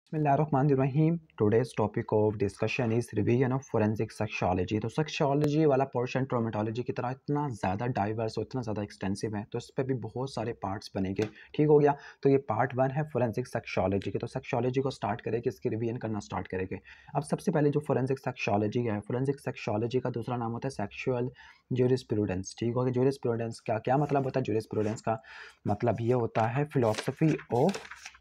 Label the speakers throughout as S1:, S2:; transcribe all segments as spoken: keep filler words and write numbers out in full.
S1: बिस्मिल्लाहिर्रहमानिर्रहीम। Today's topic of discussion is revision of forensic sexology. तो sexology वाला portion traumatology की तरह इतना ज़्यादा डाइवर्स और इतना ज़्यादा एक्सटेंसिव है, तो इस पर भी बहुत सारे पार्ट्स बनेंगे। ठीक हो गया। तो ये पार्ट वन है फोरेंसिक सेक्सोलॉजी के। तो सेक्सोलॉजी को स्टार्ट करेंगे, इसकी रिवीजन करना स्टार्ट करेंगे। अब सबसे पहले जो फोरेंसिक सेक्सोलॉजी है, फोरेंसिक सेक्सोलॉजी का दूसरा नाम होता है सेक्सुअल ज्यूरिस्प्रूडेंस। ठीक हो गया। ज्यूरिस्प्रूडेंस का क्या मतलब होता है? ज्यूरिस्प्रूडेंस का मतलब ये होता है फिलोसफी ऑफ,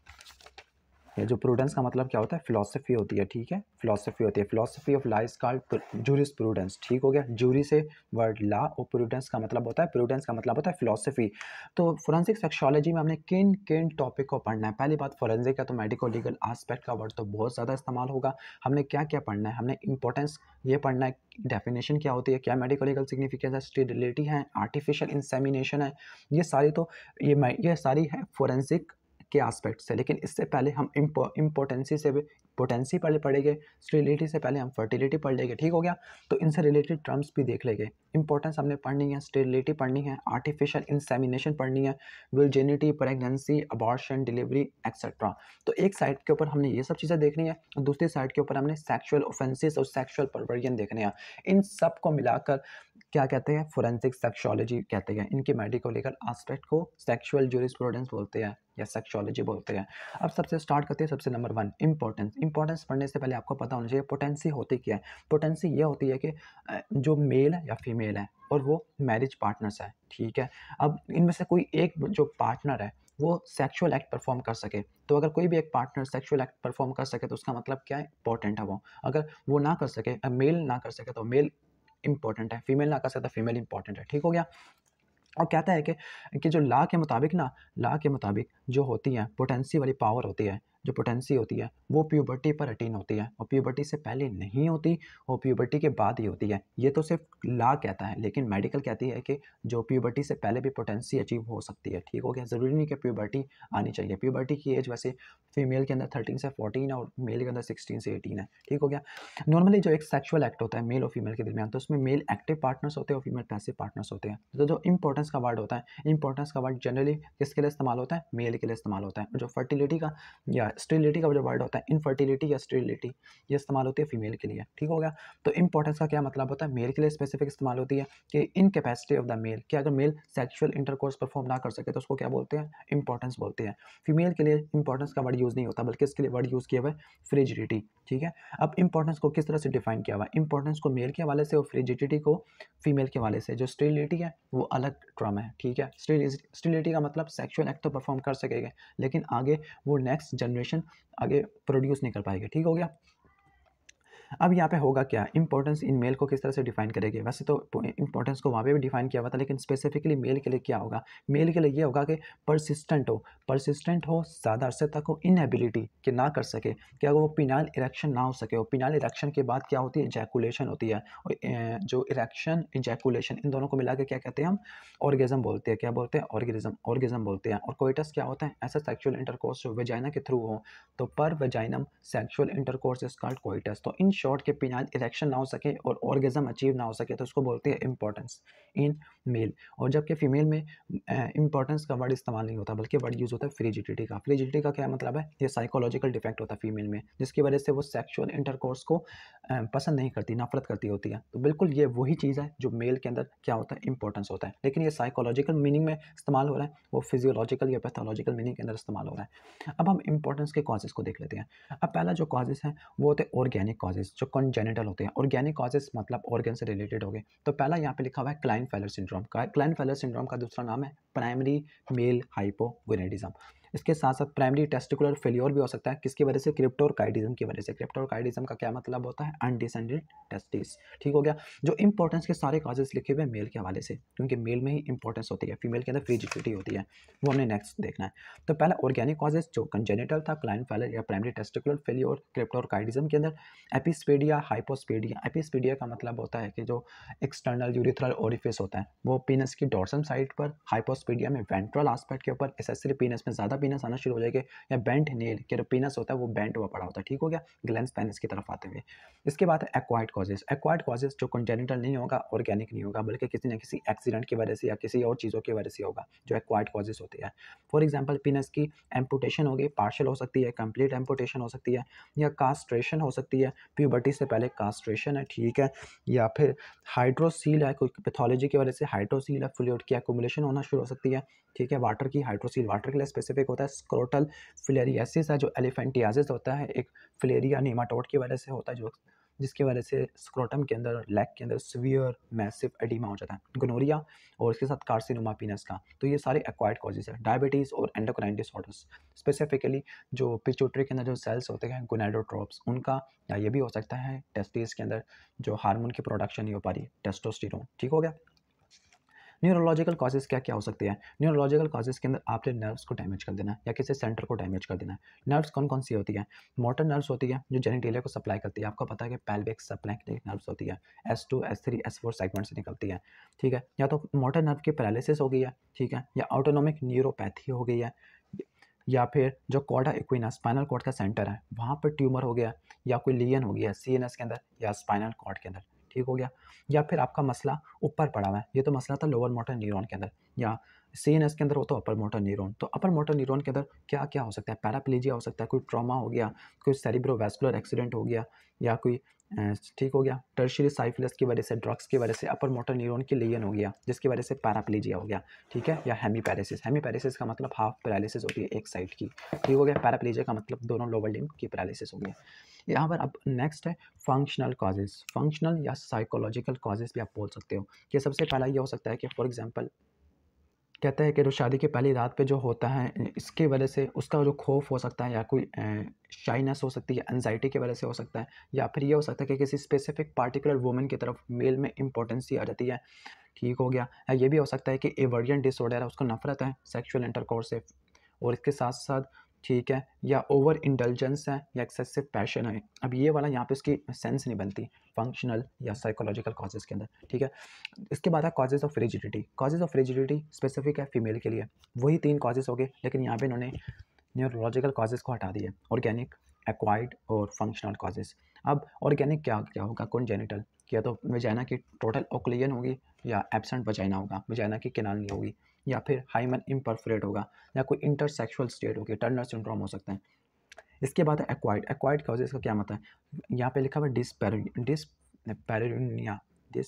S1: ये जो प्रूडेंस का मतलब क्या होता है? फिलॉसफी होती है। ठीक है, फिलॉसफी होती है। Philosophy of law is called jurisprudence. ठीक हो गया। ज्यूरी से वर्ड लॉ और प्रूडेंस का मतलब होता है, प्रूडेंस का मतलब होता है फिलॉसफी। तो फोरेंसिक सेक्सोलॉजी में हमने किन किन टॉपिक को पढ़ना है? पहली बात, फोरेंसिक है तो मेडिको लीगल एस्पेक्ट का वर्ड तो बहुत ज़्यादा इस्तेमाल होगा। हमने क्या क्या पढ़ना है? हमने इंपॉर्टेंस ये पढ़ना है, डेफिनेशन क्या होती है, क्या मेडिको लीगल सिग्निफिकेंस है, स्टेरिलिटी है, आर्टिफिशियल इंसेमिनेशन है। ये सारी तो ये ये सारी है फोरेंसिक के एस्पेक्ट से। लेकिन इससे पहले हम इम्पोर्टेंसी से पोटेंसी पहले पढ़ेंगे, स्टेरिलिटी से पहले हम फर्टिलिटी पढ़ लेंगे। ठीक हो गया। तो इनसे रिलेटेड टर्म्स भी देख लेंगे। इंपॉर्टेंस हमने पढ़नी है, स्टेरिलिटी पढ़नी है, आर्टिफिशियल इंसेमिनेशन पढ़नी है, virginity, pregnancy, abortion, delivery etcetera. तो एक साइड के ऊपर हमने ये सब चीज़ें देखनी है और दूसरी साइड के ऊपर हमने सेक्सुअल ऑफेंसेस और सेक्सुअल परवर्जन देखने हैं। इन सब को मिलाकर क्या कहते हैं? फोरेंसिक सेक्सोलॉजी कहते हैं। इनके मेडिको लीगल एस्पेक्ट को सेक्सुअल ज्यूरिस्प्रूडेंस बोलते हैं या सेक्सोलॉजी बोलते हैं। अब सबसे स्टार्ट करते हैं। सबसे नंबर वन, इंपॉर्टेंस। इंपॉर्टेंस पढ़ने से पहले आपको पता होना चाहिए पोटेंसी होती क्या है। पोटेंसी ये होती है कि जो मेल है या फीमेल है और वो मैरिज पार्टनर्स है। ठीक है। अब इनमें से कोई एक जो पार्टनर है वो सेक्सुअल एक्ट परफॉर्म कर सके। तो अगर कोई भी एक पार्टनर सेक्सुअल एक्ट परफॉर्म कर सके तो उसका मतलब क्या है? इंपॉर्टेंट है वो। अगर वो ना कर सके, मेल ना कर सके तो मेल इंपॉर्टेंट है, फीमेल ना कर सकता फीमेल इंपॉर्टेंट है। ठीक हो गया। और कहता है कि कि जो लॉ के मुताबिक ना, लॉ के मुताबिक जो होती है पोटेंसी वाली पावर होती है, जो पोटेंसी होती है वो प्यूबर्टी पर अटेन होती है और प्यूबर्टी से पहले नहीं होती और प्यूबर्टी के बाद ही होती है। ये तो सिर्फ लॉ कहता है, लेकिन मेडिकल कहती है कि जो प्यूबर्टी से पहले भी पोटेंसी अचीव हो सकती है। ठीक हो गया। ज़रूरी नहीं कि प्यूबर्टी आनी चाहिए। प्यूबर्टी की एज वैसे फीमेल के अंदर थर्टीन से फोर्टीन है और मेल के अंदर सिक्सटीन से एटीन है। ठीक हो गया। नॉर्मली जो एक सेक्सुअल एक्ट होता है मेल और फीमेल के दरमियान, तो उसमें मेल एक्टिव पार्टनर्स होते हैं और फीमेल पैसिव पार्टनर्स होते हैं। तो जो इंपॉर्टेंस का वर्ड होता है, इंपॉर्टेंस का वर्ड जनरली किसके लिए इस्तेमाल होता है? मेल के लिए इस्तेमाल होता है। और जो फर्टिलिटी का या स्टेरिलिटी का जो वर्ड होता है, इनफर्टिलिटी या स्टेरिलिटी, ये इस्तेमाल होती है फीमेल के लिए। ठीक हो गया। तो इंपॉर्टेंस का क्या मतलब होता है? मेल के लिए स्पेसिफिक इस्तेमाल होती है कि इनकैपेसिटी ऑफ द मेल, कि अगर मेल सेक्सुअल इंटरकोर्स परफॉर्म ना कर सके तो उसको क्या बोलते हैं? इंपॉर्टेंस बोलते हैं। फीमेल के लिए इंपॉर्टेंस का वर्ड यूज़ नहीं होता, बल्कि इसके लिए वर्ड यूज़ किया हुआ है फ्रिजिडिटी। ठीक है। अब इंपॉर्टेंस को किस तरह से डिफाइन किया हुआ है? इंपॉर्टेंस को मेल के हवाले से और फ्रिजिडिटी को फीमेल के हवाले से। जो स्टेरिलिटी है वो अलग टर्म है। ठीक है। स्टेरिलिटी का मतलब सेक्सुअल एक्ट तो परफॉर्म कर सकेगा, लेकिन आगे वो नेक्स्ट जनरेशन आगे प्रोड्यूस नहीं कर पाएगी। ठीक हो गया। अब यहाँ पे होगा क्या? इंपॉर्टेंस इन मेल को किस तरह से डिफाइन करेंगे? वैसे तो इंपॉर्टेंस को वहाँ पे भी डिफाइन किया हुआ था, लेकिन स्पेसिफिकली मेल के लिए क्या होगा? मेल के लिए ये होगा कि परसिस्टेंट हो, परसिस्टेंट हो, ज़्यादा अरसे तक हो, इनएबिलिटी कि ना कर सके, कि अगर वो पिनाइल इरेक्शन ना हो सके। और पिनाइल इरेक्शन के बाद क्या होती है? इजैकुलेशन होती है। और अ, जो इरेक्शन इजैकुलेशन इन दोनों को मिला के क्या कहते हैं हम? ऑर्गेज्म बोलते हैं। क्या बोलते हैं? ऑर्गेज्म, ऑर्गेज्म बोलते हैं। और कोइटस क्या होता है? ऐसा सेक्सुअल इंटरकोर्स जो वेजाइना के थ्रू हो, तो per vaginam sexual intercourse is called coitus. तो इन शॉर्ट के पिनाइल इरेक्शन ना हो सके और ऑर्गेज्म अचीव ना हो सके तो उसको बोलते हैं इंपॉर्टेंस इन मेल। और जबकि फीमेल में इंपॉर्टेंस का वर्ड इस्तेमाल नहीं होता, बल्कि वर्ड यूज होता है फ्रिजिडिटी का। फ्रिजिडिटी का क्या मतलब है? ये साइकोलॉजिकल डिफेक्ट होता है फीमेल में, जिसकी वजह से वो सेक्सुअल इंटरकोर्स को अ, पसंद नहीं करती, नफरत करती होती है। तो बिल्कुल ये वही चीज़ है जो मेल के अंदर क्या होता है? इंपॉर्टेंस होता है। लेकिन ये साइकोलॉजिकल मीनिंग में इस्तेमाल हो रहा है, वो फिजियोलॉजिकल या पैथोलॉजिकल मीनिंग के अंदर इस्तेमाल हो रहा है। अब हम इंपॉर्टेंस के कॉजेज को देख लेते हैं। अब पहला जो कॉजेज है वो होते हैं ऑर्गेनिक कॉजेज, जो कॉन्जेनिटल होते हैं। ऑर्गेनिक कॉजेज मतलब ऑर्गन से रिलेटेड हो गए। तो पहला यहाँ पे लिखा हुआ है क्लाइनफेलर सिंड्रोम। क्लाइनफेलर सिंड्रोम का दूसरा नाम है प्राइमरी मेल हाइपोगोनेडिज्म। इसके साथ साथ प्राइमरी टेस्टिकुलर फेलियर भी हो सकता है। किसकी वजह से? क्रिप्टोरकाइडिज्म की वजह से। क्रिप्टोरकाइडिज्म का क्या मतलब होता है? Undescended testis. ठीक हो गया। जो इंपॉर्टेंस के सारे कॉजेज लिखे हुए मेल के हवाले से, क्योंकि मेल में ही इंपॉर्टेंस होती है, फीमेल के अंदर फ्रिजिडिटी होती है। वो हमने नेक्स्ट देखना है। तो पहला ऑर्गेनिक कॉजेज जो कंजेनिटल था, क्लाइनफेलर या प्राइमरी टेस्टिकुलर फेलियर क्रिप्टोरकाइडिज्म के अंदर। एपिस्पेडिया, हाइपोस्पेडिया। एपिस्पेडिया का मतलब होता है कि जो एक्सटर्नल यूरिथ्रल ओरिफिस होता है वो पीनस की डॉर्सल साइड पर, हाइपोस्पेडिया में वेंट्रल एस्पेक्ट के ऊपर, एसेसरी पीनस में ज़्यादा पीनस आना शुरू हो जाएगा, या बेंट नेल के पीनस होता है वो बेंट हुआ पड़ा होता है, ठीक हो गया, ग्लैंस पेनिस की तरफ आते हुए। इसके बाद है एक्वायर्ड कॉजेज। एक्वायर्ड कॉजेज जो कंजेनिटल नहीं होगा, ऑर्गेनिक नहीं होगा, बल्कि किसी न किसी एक्सीडेंट की वजह से या किसी और चीज़ों की वजह से होगा, जो एक्वायर्ड कॉजेज होते हैं। फॉर एग्जाम्पल पीनस की एम्पुटेशन होगी, पार्शियल हो सकती है, कंप्लीट एम्पुटेशन हो सकती है, या कास्ट्रेशन हो सकती है, प्यूबर्टी से पहले कास्ट्रेशन है, ठीक है, या फिर हाइड्रोसील है, कोई पैथोलॉजी की वजह से हाइड्रोसील है, फ्लूइड की एक्युमुलेशन होना शुरू हो सकती है, ठीक है। वाटर की हाइड्रोसील वाटर के लिए स्पेसिफिक होता है। स्क्रोटल फिलेरियासिस है जो एलिफेंटियासिस होता है, एक फिलेरिया नेमाटोड की वजह से होता है, जो जिसकी वजह से स्क्रोटम के अंदर, लेग के अंदर सीवियर मैसिव एडिमा हो जाता है, गोनोरिया, और इसके साथ कार्सिनोमा पीनस का। तो ये सारे एक्वायर्ड कॉजेज है। डायबिटीज़ और एंडोक्राइन डिसऑर्डर्स, स्पेसिफिकली जो पिट्यूटरी के अंदर जो सेल्स होते हैं गोनाडोट्रोप्स, उनका, या ये भी हो सकता है टेस्टिस के अंदर जो हार्मोन की प्रोडक्शन नहीं हो पा रही, टेस्टोस्टेरोन, ठीक हो गया। न्यूरोलॉजिकल कॉजेज़ क्या क्या हो सकते हैं? न्यूरोलॉजिकल कॉजेज़ के अंदर आपने नर्व्स को डैमेज कर देना है या किसी सेंटर को डैमेज कर देना है। नर्व्स कौन कौन सी होती है? मोटर नर्व्स होती है जो जेनिटेलिया को सप्लाई करती है, आपको पता है कि पेल्विक सप्लाई नर्व्स होती है, S two S three S four segment से निकलती है, ठीक है। या तो मोटर नर्व की पैरालिसिस हो गई है, ठीक है, या ऑटोनोमिक न्यूरोपैथी हो गई है, या फिर जो कॉर्डा इक्विना स्पाइनल कॉर्ड का सेंटर है वहाँ पर ट्यूमर हो गया, या कोई लीजन हो गया सी एन एस के अंदर या स्पाइनल कॉर्ड के अंदर, ठीक हो गया। या फिर आपका मसला ऊपर पड़ा हुआ है, ये तो मसला था लोअर मोटर न्यूरॉन के अंदर, या सी एन एस के अंदर हो तो अपर मोटर न्यूरॉन। तो अपर मोटर न्यूरॉन के अंदर क्या क्या हो सकता है? पैराप्लीजिया हो सकता है, कोई ट्रॉमा हो गया, कोई सेरिब्रोवैस्कुलर एक्सीडेंट हो गया, या कोई अ, ठीक हो गया, टर्शियरी साइफिलिस की वजह से, ड्रग्स की वजह से अपर मोटर न्यूरॉन की लीजन हो गया, जिसकी वजह से पैराप्लीजिया हो गया, ठीक है, या हेमीपैरेसिस। हेमीपैरेसिस का मतलब हाफ पैरालिसिस होती है एक साइड की, ठीक हो गया। पैराप्लीजिया का मतलब दोनों लोअर लिम्ब की पैरालिसिस हो गई। यहाँ पर अब नेक्स्ट है फंक्शनल कॉजेज। फंक्शनल या साइकोलॉजिकल कॉजेज भी आप बोल सकते हो, कि सबसे पहला ये हो सकता है कि फॉर एग्जांपल कहते हैं कि जो शादी की पहली रात पे जो होता है, इसकी वजह से उसका जो खौफ हो सकता है, या कोई शाइनेस हो सकती है, एंजाइटी की वजह से हो सकता है, या फिर ये हो सकता है कि किसी स्पेसिफिक पार्टिकुलर वुमेन की तरफ मेल में इंपॉर्टेंस ही आ जाती है, ठीक हो गया। या ये भी हो सकता है कि एवर्जन डिसऑर्डर है, उसको नफरत है सेक्सुअल इंटरकोर्स से, और इसके साथ साथ, ठीक है, या ओवर इंडल्जेंस है, या एक्सेसिव पैशन है। अब ये वाला यहाँ पे उसकी सेंस नहीं बनती फंक्शनल या साइकोलॉजिकल कॉजेज के अंदर, ठीक है। इसके बाद है causes of rigidity. Causes of rigidity specific है फीमेल के लिए, वही तीन कॉजेज हो गए, लेकिन यहाँ पे इन्होंने न्यूरोलॉजिकल कॉजेज को हटा दिया, ऑर्गेनिक, एक्वायर्ड और फंक्शनल कॉजेज। अब ऑर्गेनिक क्या क्या होगा? कॉन्जेनिटल, या तो वजाइना की टोटल ओक्लियन होगी, या एब्सेंट वजाइना होगा, वजाइना की किनाल नहीं होगी, या फिर हाइमन इम्परफोरेट होगा, या कोई इंटरसेक्सुअल स्टेट होगी, टर्नर सिंड्रोम हो सकता है। इसके बाद है एक्वायर्ड। एक्वायर्ड कॉजेज का क्या मतलब है? यहाँ पे लिखा हुआ डिस्पेर डिस्पेरिनिया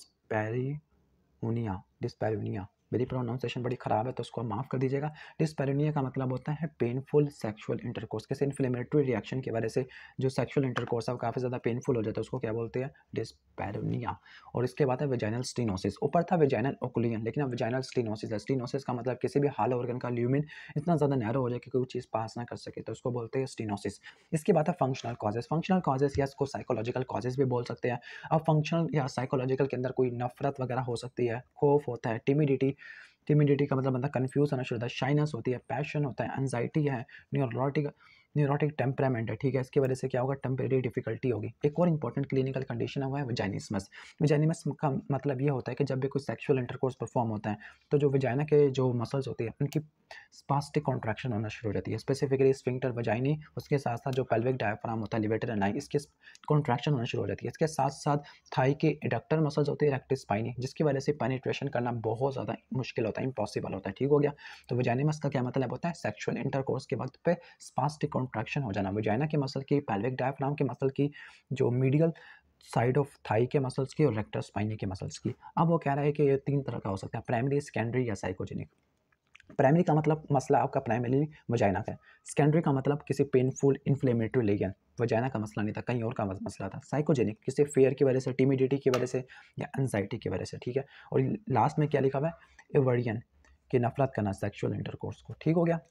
S1: डिस्पेरिनिया डिस्पेरिनिया मेरी प्रोनाउंसिएशन बड़ी ख़राब है तो उसको माफ़ कर दीजिएगा। डिस्पेरिनिया का मतलब होता है पेनफुल सेक्सुअल इंटरकोर्स, किसी इन्फ्लेमेटरी रिएक्शन की वजह से जो सेक्सुअल इंटरकोर्स है वो काफ़ी ज़्यादा पेनफुल हो जाता है, उसको क्या बोलते हैं? डिस्पेरिनिया। और इसके बाद है वेजाइनल स्टीनोसिस। ऊपर था वेजाइनल ओक्लूजन, लेकिन अब वेजाइनल स्टीनोसिस है। स्टीनोसिस का मतलब किसी भी हाल ऑर्गन का ल्यूमिन इतना ज़्यादा नैरो हो जाए कि कोई चीज़ पास ना कर सके, तो उसको बोलते हैं स्टीनोसिस। इसके बाद है फंक्शनल कॉजेज। फंक्शनल कॉजेज या इसको साइकोलॉजिकल कॉजेज भी बोल सकते हैं। अब फंक्शनल या साइकोलॉजिकल के अंदर कोई नफरत वगैरह हो सकती है, खौफ होता है, टिमिडिटी, टिमिडिटी का मतलब बंदा कंफ्यूज होना शुरू होता है, शाइनेस होती है, पैशन होता है, एंजाइटी है, न्यूरोटिक न्यूरोटिक टेम्परामेंट है, ठीक है। इसकी वजह से क्या होगा? टेम्परेरी डिफिकल्टी होगी। एक और इंपॉर्टेंट क्लिनिकल कंडीशन है वो है वजाइनिस्मस। वजाइनिस्मस का मतलब ये होता है कि जब भी कोई सेक्सुअल इंटरकोर्स परफॉर्म होता है तो जो वजाइना के जो मसल्स होती है उनकी स्पास्टिक कॉन्ट्रैक्शन होना शुरू हो जाती है, स्पेसिफिकली स्फिंक्टर वजाइनी, उसके साथ साथ जो पेल्विक डायफ्राम होता है, लिवेटर एंड आई, इसके कॉन्ट्रैक्शन होना शुरू हो जाती है। इसके साथ साथ थाई के एडक्टर मसल्स होते हैं, रेक्टिस स्पाइनी, जिसकी वजह से पेनिट्रेशन करना बहुत ज़्यादा मुश्किल होता है, इम्पॉसिबल होता है, ठीक हो गया। तो वजाइनिमस का क्या मतलब होता है? सेक्सुअल इंटरकोर्स के वक्त पे स्पास्टिक कॉन्ट्रैक्शन हो जाना, वजाइना के मसल की, पेल्विक डायफ्राम के मसल की, जो मीडियल साइड ऑफ थाई के मसल्स की, और रेक्टर स्पाइनी के मसल्स की। अब वो कह रहा है कि ये तीन तरह का हो सकता है, प्राइमरी, सेकेंडरी या साइकोजेनिक। प्राइमरी का मतलब मसला आपका प्राइमरी वजाइना का है। सेकेंडरी का मतलब किसी पेनफुल इन्फ्लेमेटरी लीजन, वजाइना का मसला नहीं था, कहीं और का मसला था। साइकोजेनिक किसी फेयर की वजह से, टिमिडिटी की वजह से, या एंजाइटी की वजह से, ठीक है। और लास्ट में क्या लिखा हुआ है? एवर्जन, कि नफरत करना सेक्सुअल इंटरकोर्स को, ठीक हो गया।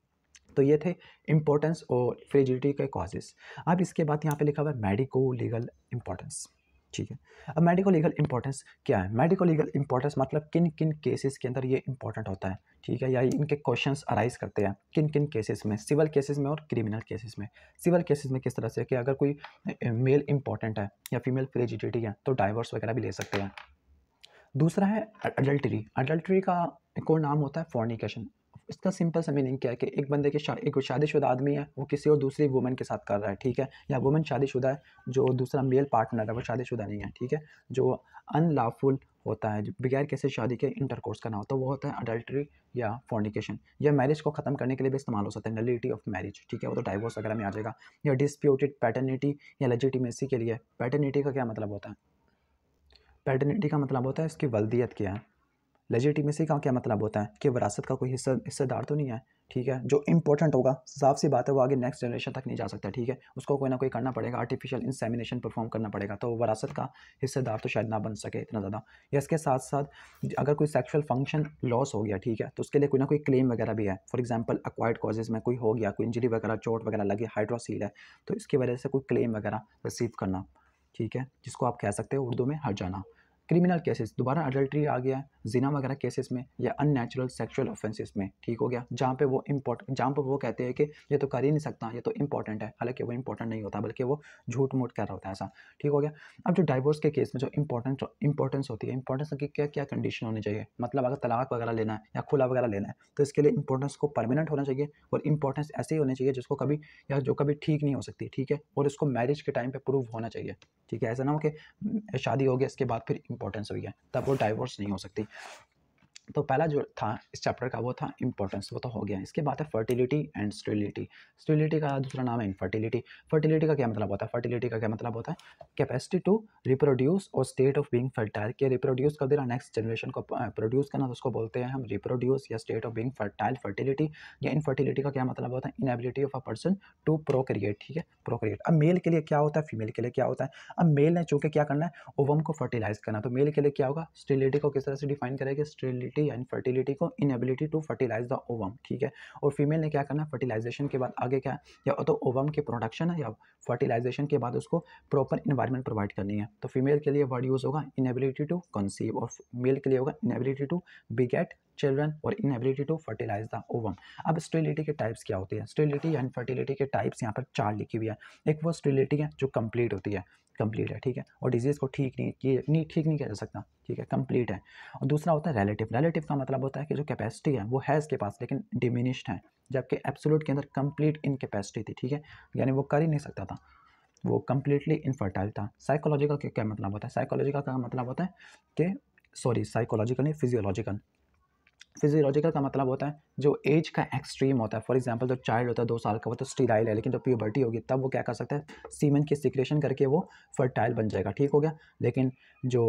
S1: तो ये थे इंपॉर्टेंस और फ्रिजिडिटी के कॉजेज। अब इसके बाद यहाँ पे लिखा हुआ है मेडिको लीगल इंपॉर्टेंस, ठीक है। अब मेडिको लीगल इंपॉर्टेंस क्या है? मेडिको लीगल इंपॉर्टेंस मतलब किन किन केसेस के अंदर ये इंपॉर्टेंट होता है, ठीक है, या इनके क्वेश्चंस अराइज करते हैं किन किन केसेस में, सिविल केसेस में और क्रिमिनल केसेस में। सिविल केसेस में किस तरह से कि अगर कोई मेल इंपॉर्टेंट है या फीमेल फ्रिजिडिटी है तो डाइवोर्स वगैरह भी ले सकते हैं। दूसरा है अडल्टरी। अडल्टरी का एक और नाम होता है फॉर्निकेशन। इसका सिंपल सा मीनिंग क्या है कि एक बंदे के शा, एक शादीशुदा आदमी है, वो किसी और दूसरी वुमन के साथ कर रहा है, ठीक है, या वुमन शादीशुदा है, जो दूसरा मेल पार्टनर है वो शादीशुदा नहीं है, ठीक है, जो अनलॉफुल होता है, बगैर किसी शादी के इंटरकोर्स करना होता है, वो होता है अडल्ट्री या फॉर्निकेशन। या मैरिज को ख़त्म करने के लिए भी इस्तेमाल हो सकता है, नलिटी ऑफ मैरिज, ठीक है, वो तो डाइवोर्स वगैरह में आ जाएगा। या डिस्प्यूटेड पैटर्निटी या लेजिटिमेसी के लिए, पैटर्निटी का क्या मतलब होता है, पैटर्निटी का मतलब होता है इसकी वल्दियत क्या है, लेजिटिमेसी का क्या मतलब होता है कि विरासत का कोई हिस्सा हिस्सेदार तो नहीं है, ठीक है, जो इंपॉर्टेंट होगा साफ सी बात है वो आगे नेक्स्ट जनरेशन तक नहीं जा सकता, ठीक है, उसको कोई ना कोई करना पड़ेगा, आर्टिफिशियल इंसेमिनेशन परफॉर्म करना पड़ेगा, तो विरासत का हिस्सेदार तो शायद ना बन सके इतना ज़्यादा। या इसके साथ साथ अगर कोई सेक्सुअल फंक्शन लॉस हो गया, ठीक है, तो उसके लिए कोई ना कोई क्लेम वगैरह भी है, फॉर एग्जाम्पल अक्वायर्ड कॉजेज में कोई हो गया, कोई इंजरी वगैरह चोट वगैरह लगी, हाइड्रोसील है, तो इसकी वजह से कोई क्लेम वगैरह रिसीव करना, ठीक है, जिसको आप कह सकते हो उर्दू में हट जाना। क्रिमिनल केसेस, दोबारा अडल्ट्री आ गया, जिना वगैरह केसेस में, या अननेचुरल सेक्सुअल ऑफेंसेस में, ठीक हो गया, जहाँ पे वो इम्पोर्टेंट, जहाँ पर वो कहते हैं कि ये तो कर ही नहीं सकता, ये तो इंपॉर्टेंट है, हालांकि वो इंपॉर्टेंट नहीं होता, बल्कि वो झूठ मूठ कर रहा होता है ऐसा, ठीक हो गया। अब जो डाइवोर्स के केस में जो इंपॉर्टेंट इंपॉर्टेंस होती है, इंपॉर्टेंस की क्या क्या कंडीशन होनी चाहिए, मतलब अगर तलाक वगैरह लेना है या खुला वगैरह लेना है, तो इसके लिए इंपॉर्टेंस को परमानेंट होना चाहिए, और इंपॉर्टेंस ऐसे ही होनी चाहिए जिसको कभी या जो कभी ठीक नहीं हो सकती, ठीक है, और इसको मैरिज के टाइम पे प्रूव होना चाहिए, ठीक है, ऐसा ना हो कि शादी हो गया इसके बाद फिर इंपॉर्टेंस हुई है, तब वो डाइवोर्स नहीं हो सकती। तो पहला जो था इस चैप्टर का वो था इंपॉर्टेंस, वो तो हो गया। इसके बाद है फर्टिलिटी एंड स्टेरिलिटी। स्टेरिलिटी का दूसरा नाम है इनफर्टिलिटी। फर्टिलिटी का क्या मतलब होता है, फर्टिलिटी का क्या मतलब होता है, कैपेसिटी टू रिप्रोड्यूस और स्टेट ऑफ बीइंग फर्टाइल, के रिप्रोड्यूस कर देना, नेक्स्ट जनरेशन को प्रोड्यूस करना, तो उसको बोलते हैं हम रिप्रोड्यूस, या state of being fertile fertility. या इनफर्टिलिटी का क्या मतलब होता है, inability of a person to procreate, ठीक है, प्रोक्रिएट। अब मेल के लिए क्या होता है, फीमेल के लिए क्या होता है। अब मेल ने चूंकि क्या करना है, ओवम को फर्टिलाइज करना, तो मेल के लिए क्या होगा, स्टेरिलिटी को किस तरह से डिफाइन करेंगे, स्टेरिलिटी या इनफर्टिलिटी को inability to fertilise the ovum, ठीक है। और फीमेल ने क्या करना है, फर्टिलाइजेशन के बाद आगे क्या, या तो ओवम के प्रोडक्शन है, या फर्टिलाइजेशन के बाद उसको प्रॉपर इन्वायरमेंट प्रोवाइड करनी है। तो फीमेल के लिए वर्ड यूज होगा इनएबिलिटी टू कंसीव, और मेल के लिए होगा इनएबिलिटी टू बिगेट चिल्ड्रन और inability to fertilise the ovum. अब स्टेरिलिटी के टाइप्स क्या होती है, स्टेरिलिटी या इनफर्टिलिटी के टाइप्स यहाँ पर चार लिखी हुई है। एक वो स्टेरिलिटी है जो कंप्लीट होती है, कंप्लीट है, ठीक है, और डिजीज़ को ठीक नहीं किए नहीं ठीक नहीं किया जा सकता, ठीक है, कंप्लीट है। और दूसरा होता है रिलेटिव। रिलेटिव का मतलब होता है कि जो कैपेसिटी है वो है इसके पास लेकिन डिमिनिश्ड है, जबकि एब्सोल्यूट के अंदर कंप्लीट इनकैपेसिटी थी, ठीक है, यानी वो कर ही नहीं सकता था, वो कंप्लीटली इनफर्टाइल था। साइकोलॉजिकल का क्या मतलब होता है, साइकोलॉजिकल का मतलब होता है कि सॉरी साइकोलॉजिकल नहीं फिजियोलॉजिकल। फिजियोलॉजिकल का मतलब होता है जो एज का एक्सट्रीम होता है, फॉर एग्जांपल जो चाइल्ड होता है दो साल का, वो तो स्टीराइल है, लेकिन जब प्यूबर्टी होगी तब वो क्या कर सकता है, सीमेन की सिक्रेशन करके वो फर्टाइल बन जाएगा, ठीक हो गया। लेकिन जो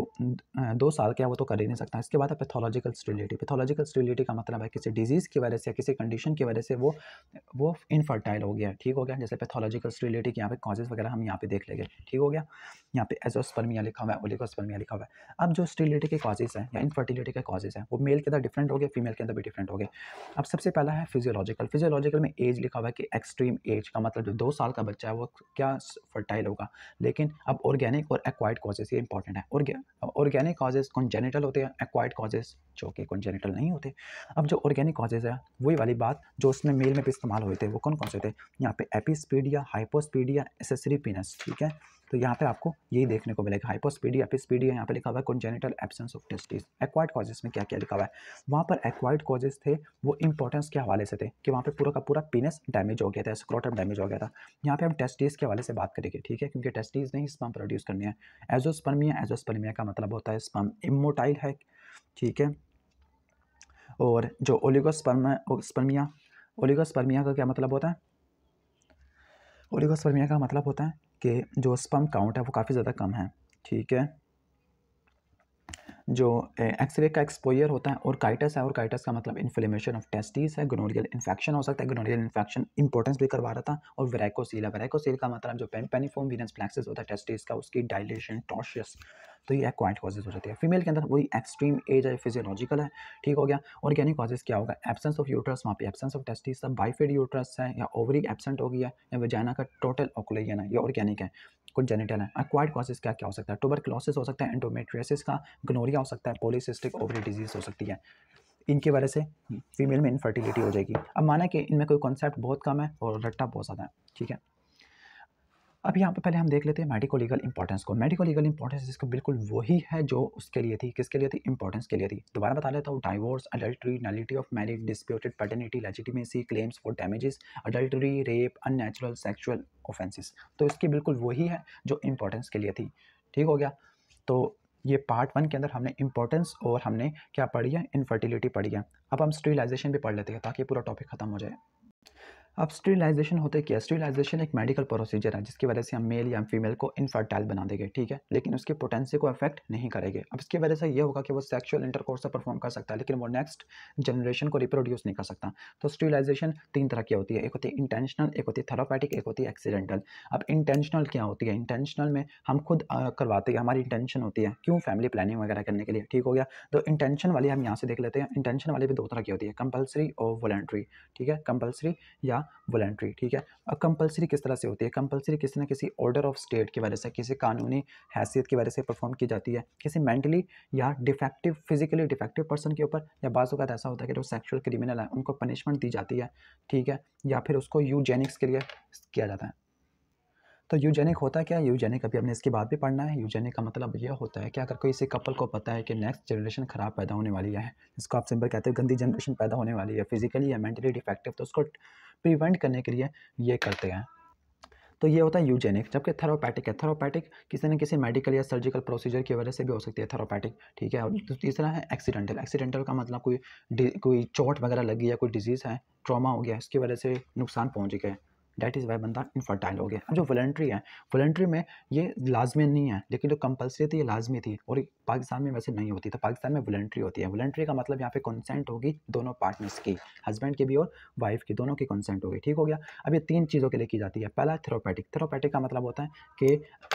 S1: दो साल का है वो तो कर ही नहीं सकता। इसके बाद है पैथोलॉजिकल स्टेरिलिटी। पैथोलॉजिकल स्टेरिलिटी का मतलब है किसी डिजीज़ की वजह से, किसी कंडीशन की वजह से वो वो इनफर्टाइल हो गया, ठीक हो गया। जैसे पैथोलॉजिकल स्टेरिलिटी के यहाँ पे कॉजेज वगैरह हम यहाँ पे देख लेंगे, ठीक हो गया। यहाँ पे एजोस्पर्मिया लिखा हुआ है, ओलिगोस्पर्मिया लिखा हुआ है। अब जो स्टेरिलिटी के कॉजेज हैं या इनफर्टिलिटी के कॉजेज हैं वो मेल के अंदर डिफरेंट हो गए, फीमेल के अंदर भी डिफरेंट हो गए। अब सबसे पहला है फिजियोलॉजिकल। फिजियोलॉजिकल में एज लिखा हुआ है कि एक्सट्रीम एज का मतलब जो दो साल का बच्चा है वो क्या फर्टाइल होगा। लेकिन अब ऑर्गेनिक और एक्वायर्ड कॉजेज ये इंपॉर्टेंट है। ऑर्गेनिक कॉजेज कॉन्जेनिटल होते हैं, एक्वायर्ड कॉजेज जो कि कॉन्जेनिटल नहीं होते। अब जो ऑर्गेनिक कॉजेज है वही वाली बात जो उसमें मेल में भी इस्तेमाल हुए थे, वो कौन कौन से थे, यहाँ पे एपिस्पीडिया, हाइपोस्पीडिया, एसेसरी पीनस, ठीक है। तो यहाँ पे आपको यही देखने को मिलेगा, हाइपोस्पीडिया, एपिस्पीडिया, यहाँ पे लिखा हुआ है congenital absence of testis. Acquired causes में क्या क्या लिखा हुआ है, वहाँ पर एक्वायर्ड कॉजेज थे वो इंपॉर्टेंस के हवाले से थे कि वहाँ पे पूरा का पूरा पीनस डैमेज हो गया था, स्क्रोटम डैमेज हो गया था। यहाँ पे हम टेस्टिस के हवाले से बात करेंगे, ठीक है, क्योंकि टेस्टिस ने ही स्पर्म प्रोड्यूस करनी है। एजोस्पर्मिया, एजोस्पर्मिया का मतलब होता है स्पर्म इमोटाइल है, ठीक है। और जो ओलिगोस्पर्मिया, ओलिगोस्पर्मिया का क्या मतलब होता है, ओलिगोस्पर्मिया का मतलब होता है कि जो स्पर्म काउंट है वो काफ़ी ज़्यादा कम है, ठीक है। जो एक्सरे का एक्सपोजर होता है, और काइटस है, और काइटस का मतलब इन्फ्लेमेशन ऑफ टेस्टिस है, गोनोरियल इन्फेक्शन हो सकता है, गोनोरियल इन्फेक्शन इंपॉर्टेंस भी करवा रहा था। और वेराइकोसील है, वेराइकोसील का मतलब जो पेनिफॉर्म वीनस प्लेक्सस होता है टेस्टिस का, उसकी डायलेशन, टॉर्शियस, तो ये एक्वायर्ड कॉजेज हो जाती है। फीमेल के अंदर वही एक्सट्रीम एज है, फिजियोलॉजिकल है, ठीक हो गया। ऑर्गेनिक कॉजेज क्या होगा, एब्सेंस ऑफ यूट्रस, वहाँ पे absence of testis, bifid uterus है, या ओवरी एब्सेंट हो गया, या वजाइना का टोटल ऑक्यूलेशन है, ये ऑर्गेनिक है, कॉन्जेनिटल है। एक्वायर्ड कॉजेज क्या क्या हो सकता है, ट्यूबरकुलोसिस हो सकता है, एंडोमेट्रियोसिस का, गोनोरिया हो सकता है, पॉलीसिस्टिक ओवरी डिजीज हो सकती है। इनकी वजह से फीमेल में इनफर्टिलिटी हो जाएगी। अब माना कि इनमें कोई कॉन्सेप्ट बहुत कम है और रट्टा बहुत ज़्यादा है, ठीक है। अब यहाँ पे पहले हम देख लेते हैं मेडिको लीगल इंपॉर्टेंस को। मेडिको लीगल इंपॉर्टेंस इसको बिल्कुल वही है जो उसके लिए थी, किसके लिए थी, इंपॉर्टेंस के लिए थी। दोबारा बता लेता हूँ, divorce, adultery, nullity of marriage, disputed paternity, legitimacy, claims for damages, adultery, rape, unnatural sexual offences. तो इसकी बिल्कुल वही है जो इंपॉर्टेंस के लिए थी। ठीक हो गया। तो ये पार्ट वन के अंदर हमने इंपॉर्टेंस और हमने क्या पढ़ी है, इनफर्टिलिटी पढ़ी है। अब हम स्टेरिलाइजेशन भी पढ़ लेते हैं ताकि पूरा टॉपिक खत्म हो जाए। अब स्टेरिलाइजेशन होते क्या, स्टेरिलाइजेशन एक मेडिकल प्रोसीजर है जिसकी वजह से हम मेल या फीमेल को इनफर्टाइल बना देंगे, ठीक है, लेकिन उसकी पोटेंसी को अफेक्ट नहीं करेंगे। अब इसकी वजह से ये होगा कि वो सेक्सुअल इंटरकोर्स परफॉर्म कर सकता है लेकिन वो नेक्स्ट जनरेशन को रिप्रोड्यूस नहीं कर सकता। तो स्टेरिलाइजेशन तीन तरह की होती है, एक होती है इंटेंशनल, एक होती है थेरापेटिक, एक होती है एक्सीडेंटल। अब इंटेंशनल क्या होती है, इंटेंशनल में हम खुद आ, करवाते हैं, हमारी इंटेंशन होती है, क्यों, फैमिली प्लानिंग वगैरह करने के लिए। ठीक हो गया। तो इंटेंशन वाली हम यहाँ से देख लेते हैं। इंटेंशन वाली भी दो तरह की होती है, कंपल्सरी और वॉलंटरी। ठीक है, कंपल्सरी या वॉलंटरी। ठीक है। अब कंपल्सरी किस तरह से होती है, कंपल्सरी किसी न किसी ऑर्डर ऑफ स्टेट की वजह से, किसी कानूनी हैसियत की वजह से परफॉर्म की जाती है, किसी मेंटली या डिफेक्टिव, फिजिकली डिफेक्टिव पर्सन के ऊपर, या बाज़ औक़ात ऐसा होता है कि जो सेक्सुअल क्रिमिनल है उनको पनिशमेंट दी जाती है। ठीक है, या फिर उसको यूजेनिक्स के लिए किया जाता है। तो यूजेनिक होता है क्या, यूजेनिक अभी हमने इसके बाद भी पढ़ना है। यूजेनिक का मतलब यह होता है कि अगर कोई इसी कपल को पता है कि नेक्स्ट जनरेशन खराब पैदा होने वाली है, इसको आप सिंपल कहते हैं गंदी जनरेशन पैदा होने वाली है, फिजिकली या मेंटली डिफेक्टिव, तो उसको प्रिवेंट करने के लिए ये करते हैं। तो ये होता है यूजेनिक। जबकि थेरापेटिक है, थेरापेटिक किसी न किसी मेडिकल या सर्जिकल प्रोसीजर की वजह से भी हो सकती है थेरापेटिक। ठीक है। और तीसरा है एक्सीडेंटल। एक्सीडेंटल का मतलब कोई कोई चोट वगैरह लगी है, कोई डिजीज़ है, ट्रॉमा हो गया, इसकी वजह से नुकसान पहुंच गया, डेट इज़ वाई बंदा इनफर्टाइल हो गया। अब जो वॉलंटरी है, वॉलंटरी में ये लाजमी नहीं है, लेकिन जो कंपल्सरी थी ये लाजमी थी, और पाकिस्तान में वैसे नहीं होती। तो पाकिस्तान में वॉलंटरी होती है। वॉलंटरी का मतलब यहाँ पे कंसेंट होगी दोनों पार्टनर्स की, हस्बैंड की भी और वाइफ की, दोनों की कंसेंट होगी। ठीक हो गया। अब ये तीन चीज़ों के लिए की जाती है। पहला है थेरापेटिक। थेरापेटिक का मतलब होता है कि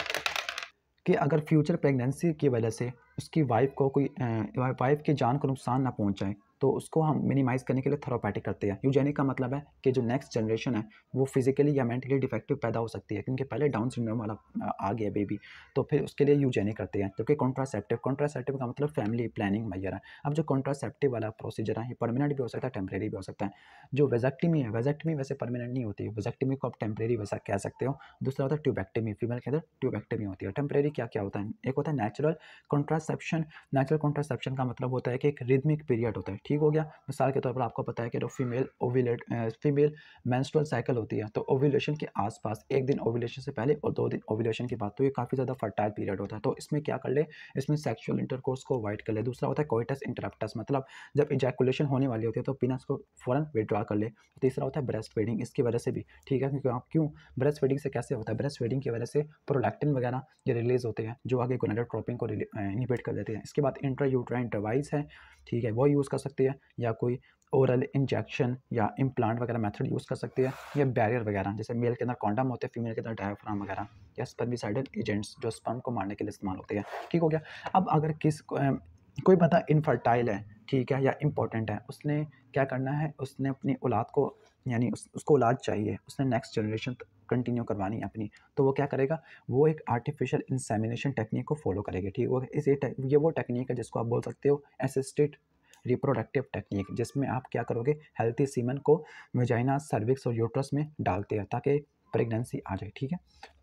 S1: कि अगर फ्यूचर प्रेगनेंसी की वजह से उसकी वाइफ को कोई वाइफ की जान को नुकसान ना पहुंचाए, तो उसको हम मिनिमाइज़ करने के लिए थेरापेटिक करते हैं। यूजेनिक का मतलब है कि जो नेक्स्ट जनरेशन है वो फिजिकली या मेंटली डिफेक्टिव पैदा हो सकती है, क्योंकि पहले डाउन सिंड्रोम वाला आ गया बेबी, तो फिर उसके लिए यूजेनिक करते हैं। जबकि कॉन्ट्रासेप्टिव, कॉन्ट्रासेप्टिव का मतलब फैमिली प्लानिंग वगैरह। अब जो कॉन्ट्रासेप्टिव वाला प्रोसीजर है ये परमानेंट भी हो सकता है, टेम्परेरी भी हो सकता है। जो वेजेक्टमी है, वेजेक्टमी वैसे परमानेंट नहीं होती, वेजेक्टमी को आप टेम्परेरी वैसा कह सकते हो। दूसरा होता है ट्यूबेक्टमी, फीमेल के अंदर ट्यूबेक्टमी होती है। टेम्परेरी क्या क्या होता है, एक होता है नेचुरल कॉन्ट्रासेप्शन। नेचुरल कॉन्ट्रासेप्शन का मतलब होता है कि एक रिदमिक पीरियड होता है। ठीक हो गया। मिसाल के तौर पर आपको पता है कि जो female ovulate female menstrual cycle होती है, तो ओव्यूलेशन के आसपास एक दिन ओव्यूलेशन से पहले और दो दिन ओव्यूलेशन के बाद, तो ये काफ़ी ज़्यादा फर्टाइल पीरियड होता है। तो इसमें क्या कर ले, इसमें सेक्सुअल इंटरकोर्स को अवॉइड कर ले। दूसरा होता है कोइटस इंटरप्टस, मतलब जब इजैकुलेशन होने वाली होती है तो पीनस को फ़ौरन विड्रॉ कर ले। तीसरा होता है ब्रेस्ट फीडिंग, इसकी वजह से भी। ठीक है, क्योंकि आप क्यों, ब्रेस्ट फीडिंग से कैसे होता है, ब्रेस्ट फीडिंग की वजह से प्रोलैक्टिन वगैरह ये रिलीज होते हैं जो आगे गोनाडोट्रोपिन को इनिबिट कर देते हैं। इसके बाद इंट्रा यूट्राइन डिवाइस है, ठीक है, वो यूज़ कर सकते हैं, या कोई ओरल इंजेक्शन या इम्प्लांट वगैरह मेथड यूज़ कर सकते हैं, या बैरियर वगैरह, जैसे मेल के अंदर कॉन्डम होते हैं, फीमेल के अंदर डायफ्राम वगैरह, या स्पर्मिसाइडल एजेंट्स जो स्पर्म को मारने के लिए इस्तेमाल होते हैं। ठीक हो गया। अब अगर किस कोई बंदा इनफर्टाइल है, ठीक है, या इम्पोर्टेंट है, उसने क्या करना है, उसने अपनी औलाद को, यानी उस, उसको औलाद चाहिए, उसने नेक्स्ट जनरेशन कंटिन्यू करवानी है अपनी, तो वो क्या करेगा, वो एक आर्टिफिशियल इंसेमिनेशन टेक्निक को फॉलो करेगा। ठीक होगा। इस ये ये वो टेक्निक है जिसको आप बोल सकते हो असिस्टेड रिप्रोडक्टिव टेक्निक, जिसमें आप क्या करोगे, हेल्थी सीमन को वेजाइना, सर्विक्स और यूट्रस में डालते हैं ताकि प्रेगनेंसी आ जाए। ठीक है।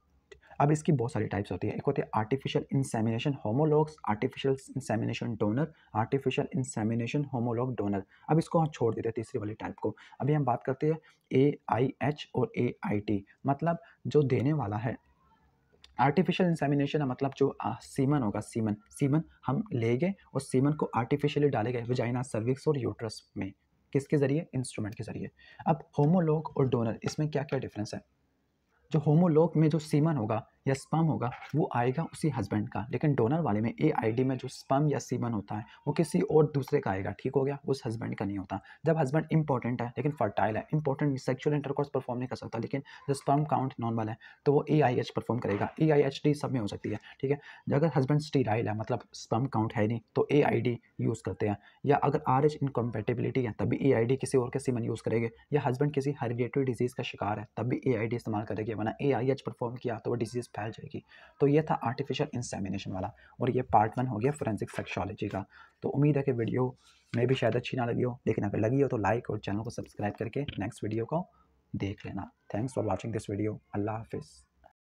S1: अब इसकी बहुत सारी टाइप्स होती है। एक होती है artificial insemination homologs, artificial insemination donor, artificial insemination homolog donor. अब इसको हम छोड़ देते हैं तीसरी वाली टाइप को। अभी हम बात करते हैं ए आई एच और ए आई टी, मतलब जो देने वाला है। आर्टिफिशियल इंसेमिनेशन मतलब जो सीमन होगा, सीमन सीमन हम लेंगे और सीमन को आर्टिफिशियली डालेंगे वेजाइना, सर्विक्स और यूट्रस में, किसके जरिए, इंस्ट्रूमेंट के जरिए। अब होमोलॉग और डोनर, इसमें क्या क्या डिफरेंस है। जो होमोलॉग में जो सीमन होगा या स्पर्म होगा वो आएगा उसी हस्बैंड का, लेकिन डोनर वाले में ए आई डी में जो स्पर्म या सीमन होता है वो किसी और दूसरे का आएगा। ठीक हो गया, उस हस्बैंड का नहीं होता। जब हस्बैंड इंपॉर्टेंट है लेकिन फर्टाइल है, इंपॉर्टेंट सेक्सुअल इंटरकोर्स परफॉर्म नहीं कर सकता, लेकिन जो स्पर्म काउंट नॉर्मल है तो वो ए आई एच परफॉर्म करेगा। ए आई एच डी सब में हो सकती है। ठीक है। अगर हस्बैंड स्टीराइल है, मतलब स्पर्म काउंट है नहीं, तो ए आई डी यूज़ करते हैं, या अगर आर एच इनकम्पेटिबिलिटी है तब भी ए आई डी किसी और के सीमन यूज़ करेंगे, या हस्बैंड किसी हेरिडिटरी डिजीज़ का शिकार है तब भी ए आई डी इस्तेमाल करेंगे, वरना ए आई एच परफॉर्म किया तो वो डिजीज़ फैल जाएगी। तो ये था आर्टिफिशियल इंसेमिनेशन वाला, और ये पार्ट वन हो गया फोरेंसिक सेक्सोलॉजी का। तो उम्मीद है कि वीडियो में भी शायद अच्छी ना लगी हो, लेकिन अगर लगी हो तो लाइक और चैनल को सब्सक्राइब करके नेक्स्ट वीडियो को देख लेना। Thanks for watching this video. अल्लाह हाफिज़।